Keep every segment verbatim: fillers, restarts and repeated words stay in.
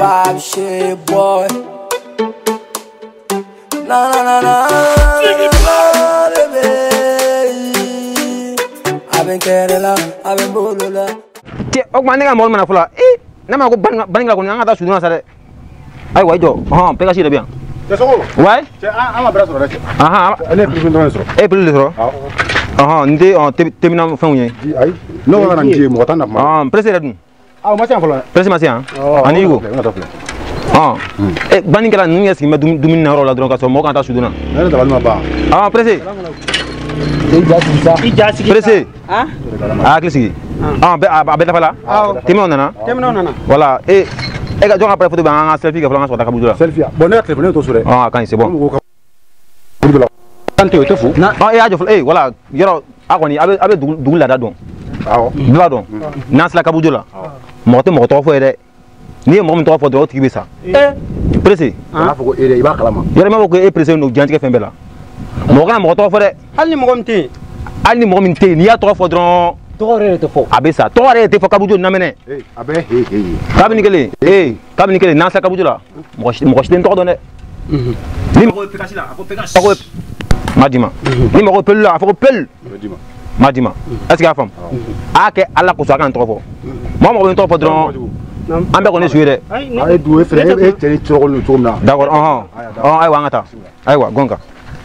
Five shit boy. Na na na na. I've been carrying I've been bolola. Te ogmani ga mol mana fula. Eh, na ma ko ban ban ga ko nga ta suduna sare. Ay way do. Ha, pega sira bien. Te solo. Ouais. Te a ma braso rete. Aha. Ele plus de solo. Eh, plus de solo. Aha, ndé on termina fin ñe. Ay. No wala nje mo tan na ma. Ah, presser dun. Ah, ma tian fula. Presser ma tian. Ani yugo. Ah. Eh, bani kala nu yeski ma dum dum na rola dron ka so mo kan ta suduna. Ele da balma ba. Ah, presser. Presser. Ah? Ah, klisi. Ah, be abeta fala. Temi onana. Temi onana. Voilà. Et et ga jonga après photo ba nga selfie ga fala nga so ta kabudula. Selfie. Bon, ne téléphone to sure. Ah, quand c'est bon. Tante o te fu. Ah, et ajo eh voilà, yoro akoni abe abe dugul la da don. Ah. Bla don. Nan la kabudula. Mo te mo to fo ere. Ni mo mo to fo do tibi sa. Eh. Pressé. Ah, faut ere iba kalama. Yoro ma ko e pressé no janti ke fembela. Mo kana mo to fo de. Hali mo gomti. Ali mo min te ni ya to fo dron. Tore te fo. Abe sa. Tore te fo kabujo na mene. Eh, abe he he. Kabini kele. Eh, kabini kele nan la kabudula. Mo mo ko to do ne. Mhm. Ni mo pe kasila, ko pe kasila. Madima. Ni mo ko pel la, fo ko pel. Madima. Madima. Est-ce que la femme? Ah que Allah ko so kan to fo. Mo mo ko to fo dron. Ambe ko ne suire. Ay doué frère et télé toro no tomna. D'accord, ah ah. Ay wa ngata. Ay wa gonga.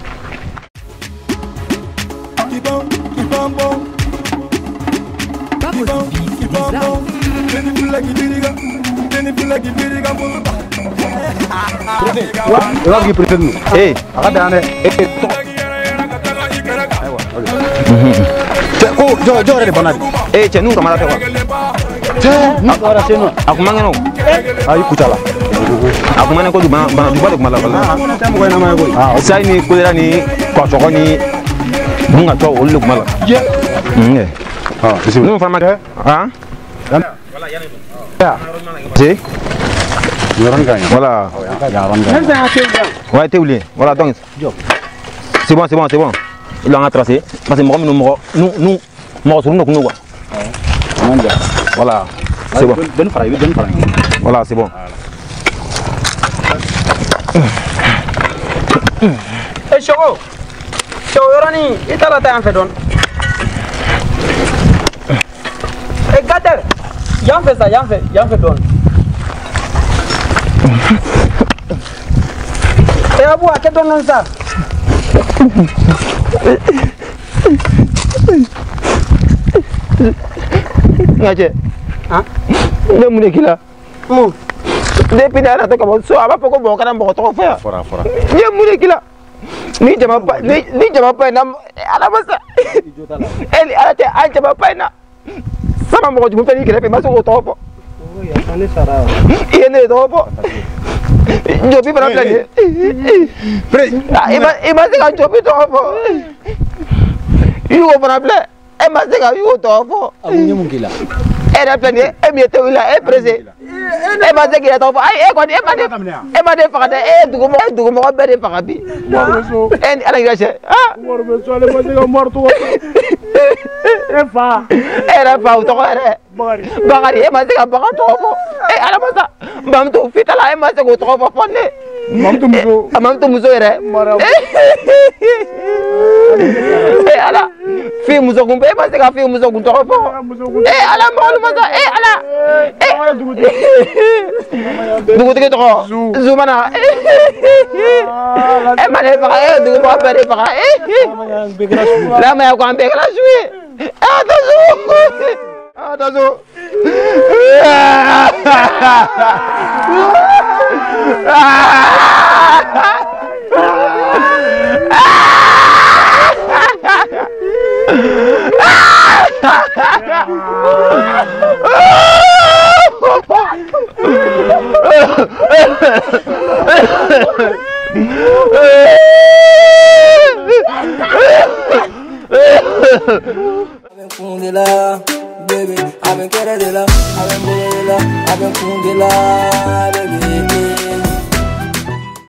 Wa gi pretend no. Eh, aga dane. eh to. Ko jo jo re bonadi. Eh, che nu kamara te wa. Te nu ara seno. Aku mangeno. Ay kutala. Aku mangeno ko du bana bana du bale ko mala bala. Ah, ta mo ko na ma ko. Ah, Sai ni kulera ni ko so ni bunga to o lu mala. ye. Mm. Ah, bisi. Nu fama de. Ah? Ya. Si. Yoran ganya. Voilà. Ya ran ganya. Nasa ate bien. Ouais, t'es oublié. Voilà, donc. C'est bon, c'est bon, c'est bon. Il a tracé. Parce que moi, nous, nous, nous, nous, nous, nous, quoi. Voilà. C'est bon. Ben fara, ben fara. Voilà, c'est bon. Eh Chogo. Chogo yorani itala ta en fait don. Eh Gader. Y'en fait ça, y'en fait, y'en fait don. Eh Abou, à quel don ça? Ngaje. Hein? Ne mune kila. Mou. Depuis dara to ko so aba poko bo kana bo to fa. Fora fora. Ne mune kila. Ni jama pa ni ni jama pa na ala basa. Eli ala te an jama pa na. Sama mo ko jumu tani kile pe maso ko to fo. Oh ya tane sara. Iene to fo. Jobi para plane. Pre. Ima ima se ka jobi to fo. Yugo para plane. Ima se ka yugo to fo. Amunye mungila. Era plane e mi te wila e prese. E ma se ki to fo. Ai e ko e ma de. E ma de fa de e dugo mo dugo mo be de fa bi. En ala ngashe. Ah. Mor be so ale ma se ka morto. E fa. Era fa to ere. Bagari. Bagari e ma se ka baga to fo. E ala ma sa. Bam to fitala e ma se ko to fo fonne. Mam tu muso. Mam to muso ere. E ala. Fi muso kumbe e ma se ka fi muso kun to fo. E ala mo ma sa e ala. E dugu tige to. Zu mana. E ma ne fa e dugu mo ba de fa e. La ma ko ambe kala jouer. Attention. Attention.